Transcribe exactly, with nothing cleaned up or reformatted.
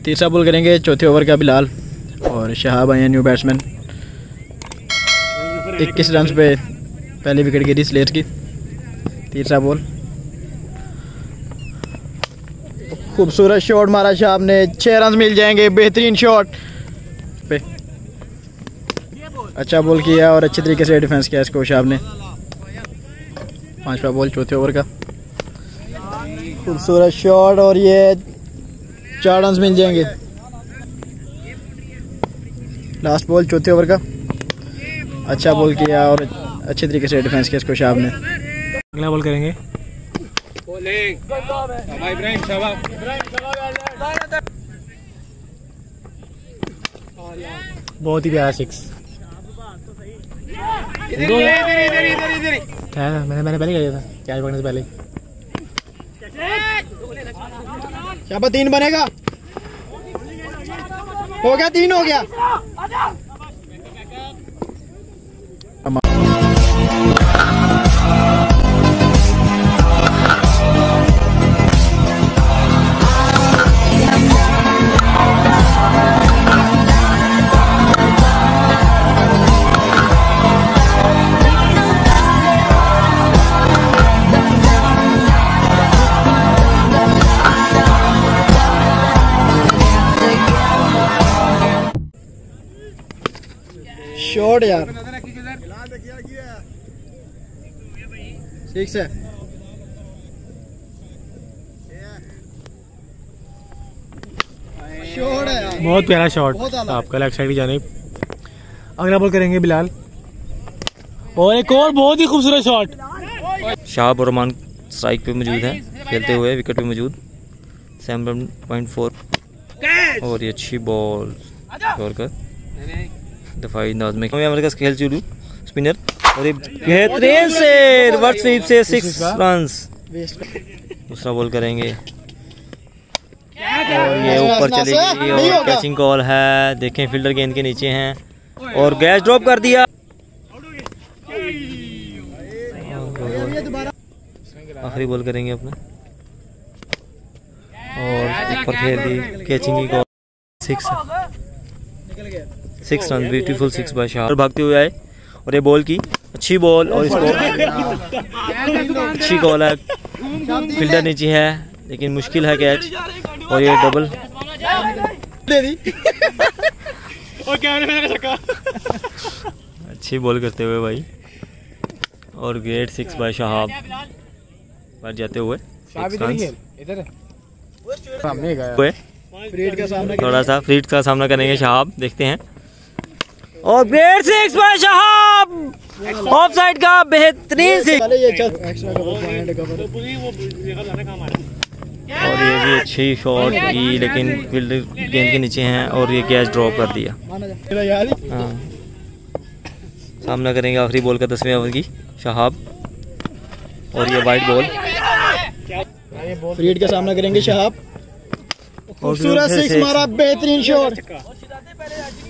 तीसरा बॉल करेंगे चौथे ओवर का बिलाल और शहाब आए हैं न्यू बैट्समैन। इक्कीस रन पे पहली विकेट गिरी स्लेट की। तीसरा बॉल, खूबसूरत शॉट मारा शहाब ने, छः रन मिल जाएंगे। बेहतरीन शॉट पे अच्छा बॉल किया और अच्छे तरीके से डिफेंस किया इसको शहाब ने। पांचवा बॉल चौथे ओवर का, खूबसूरत शॉट और ये चार रन मिल जाएंगे। लास्ट बॉल चौथे ओवर का, अच्छा बॉल किया और अच्छे तरीके से डिफेंस किया इसको शहाब ने। अगला बॉल करेंगे बहुत ही प्यारा सिक्स। मैंने मैंने पहले किया था कैच पकड़ने से पहले। शाबाश, तीन बनेगा। हो गया, तीन हो गया। शॉट यार, सिक्स है। शॉट है यार, बहुत प्यारा शॉट आपका लेफ्ट साइड की जानिब। अगला बॉल करेंगे बिलाल और एक और बहुत ही खूबसूरत शॉट। शहाब और रहमान स्ट्राइक पे मौजूद है, खेलते हुए विकेट पे मौजूद। सेवन पॉइंट फोर और ये अच्छी बॉल छोड़कर दफाई नाज़ हमारे पास खेल शुरू स्पिनर और ये बेहतरीन से रिवर्स स्वीप से सिक्स रन। दूसरा बॉल करेंगे और ये ऊपर चलेगी और कैचिंग कॉल है। देखें फील्डर गेंद के नीचे हैं और गैस ड्रॉप कर दिया। आखिरी बॉल करेंगे अपना और ऊपर खेल दी कैचिंग की call. Six six run, beautiful six by Shahab. भागते हुए आए और ये बॉल की अच्छी बॉल और इसको अच्छी कॉल है। फील्डर नीचे है लेकिन मुश्किल है कैच और ये डबल अच्छी बॉल करते हुए भाई और ग्रेट सिक्स बाय शहाब पर जाते हुए थोड़ा सा फ्रीड का सामना करेंगे शहाब। देखते हैं और great six by Shahab off side का बेहतरीन सिक्स और ये भी अच्छी शॉट की लेकिन फील्डर गेंद के नीचे हैं और ये कैच ड्रॉप कर दिया। हाँ, सामना करेंगे आखिरी बॉल का दसवें ओवर की शहाब और ये वाइट बॉल। फ्रीड का सामना करेंगे शहाब। खूबसूरत सिक्स मारा, बेहतरीन शॉट।